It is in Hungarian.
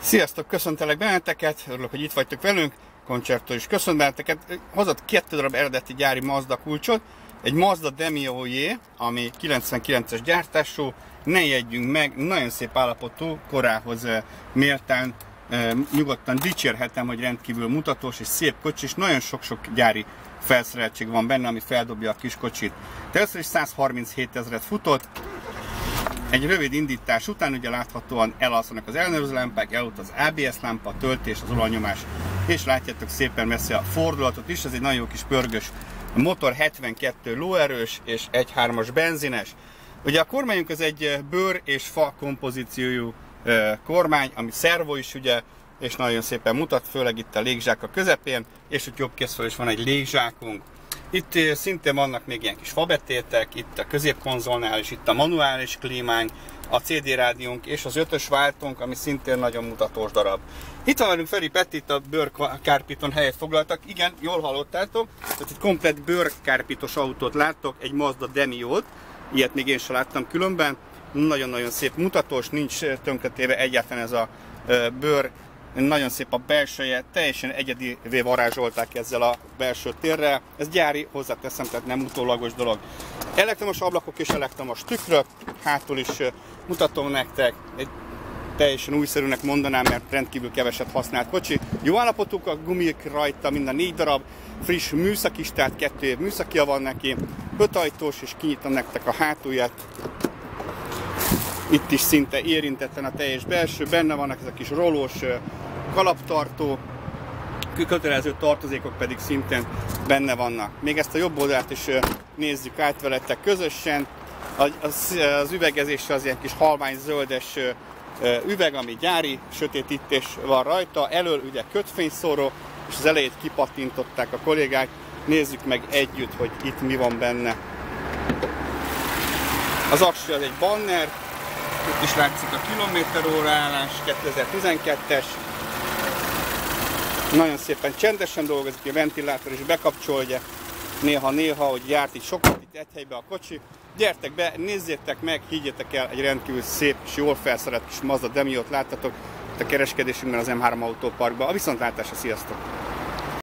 Sziasztok, köszöntelek benneteket, örülök, hogy itt vagytok velünk. Concerto is köszönt benneteket. Hozott 2 darab eredeti gyári Mazda kulcsot, egy Mazda Demio J, ami 99-es gyártású, ne jeggyünk meg, nagyon szép állapotú, korához méltán, nyugodtan dicsérhetem, hogy rendkívül mutatós és szép kocsi, és nagyon sok-sok gyári felszereltség van benne, ami feldobja a kis kocsit. Először is 137 000-et futott. Egy rövid indítás után ugye láthatóan elalszanak az ellenőrző lámpák, elult az ABS lámpa, a töltés, az olajnyomás, és látjátok szépen messze a fordulatot is, ez egy nagyon jó kis pörgős motor, 72 lóerős és 1.3-as benzines. Ugye a kormányunk az egy bőr és fa kompozíciójú kormány, ami szervo is ugye, és nagyon szépen mutat, főleg itt a légzsák a közepén, és ott jobb kézfel is van egy légzsákunk. Itt szintén vannak még ilyen kis fabetétek, itt a középkonzolnál is, itt a manuális klímánk, a CD rádiónk és az 5-ös váltónk, ami szintén nagyon mutatós darab. Itt van velünk Feri Peti, itt a bőrkárpiton helyet foglaltak. Igen, jól hallottátok, tehát egy komplett bőrkárpitos autót láttok, egy Mazda Demio-t, ilyet még én sem láttam különben. Nagyon-nagyon szép mutatós, nincs tönkretéve egyáltalán ez a bőr. Nagyon szép a belseje, teljesen egyedivé varázsolták ezzel a belső térrel. Ez gyári, hozzáteszem, tehát nem utólagos dolog. Elektromos ablakok és elektromos tükrök, hátul is mutatom nektek. Egy teljesen újszerűnek mondanám, mert rendkívül keveset használt kocsi. Jó állapotúk a gumik rajta, mind a 4 darab, friss műszak is, tehát 2 év műszakia van neki. 5 ajtós, és kinyitom nektek a hátulját. Itt is szinte érintetlen a teljes belső, benne vannak ezek a kis rolós kalaptartó, kötelező tartozékok pedig szintén benne vannak. Még ezt a jobb oldalt is nézzük át veletek közösen. Az üvegezés az ilyen kis halvány zöldes üveg, ami gyári, sötétítés van rajta, elől ugye kötfényszóró, és az elejét kipattintották a kollégák. Nézzük meg együtt, hogy itt mi van benne. Az aksi az egy banner, itt is látszik a kilométeróra állás, 2012-es. Nagyon szépen csendesen dolgozik, a ventilátor is bekapcsolja néha-néha, hogy járt itt sokat, itt egy helyben a kocsi. Gyertek be, nézzétek meg, higgyétek el, egy rendkívül szép és jól felszerelt kis Mazda Demio-t láttatok itt a kereskedésünkben az M3 autóparkban. A viszontlátásra, sziasztok!